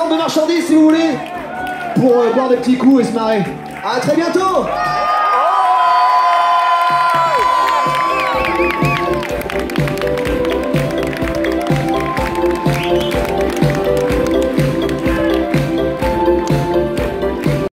de marchandises si vous voulez, pour boire des petits coups et se marrer. À très bientôt.